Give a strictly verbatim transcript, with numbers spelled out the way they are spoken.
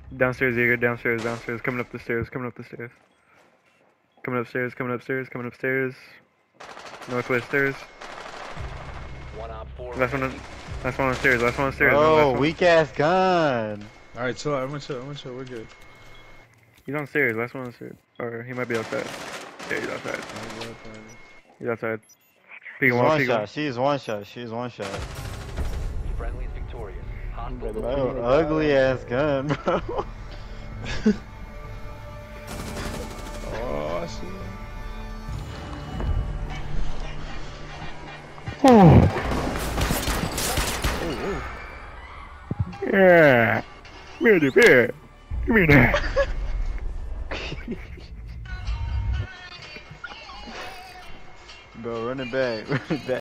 Downstairs, Jaeger. Downstairs, downstairs. Coming up the stairs. Coming up the stairs. Coming upstairs. Coming upstairs. Coming upstairs. Northwest stairs. One op four. Last one. On, last one on the stairs. Last one on the stairs. Oh, weak ass gun. Alright, chill out. I'm gonna chill. I'm gonna chill. We're good. He's on the stairs. Last one on the stairs. Or he might be outside. Yeah, he's outside. He's outside. Peek She's one. one Peek shot. one. She's one shot. She's one shot. Friendly is victorious. Hostile. Bro, ugly ass gun, bro. Oh, shit. Yeah. Really bad. Give me that. Bro, run it back. Run it back.